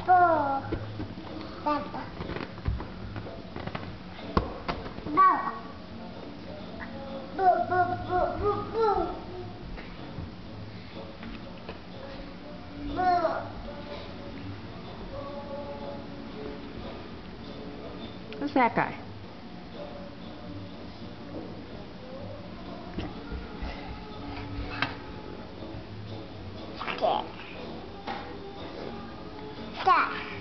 Pepper. Pepper. No. Boo, boo, boo, boo, boo. Boo. Who's that guy? Stop.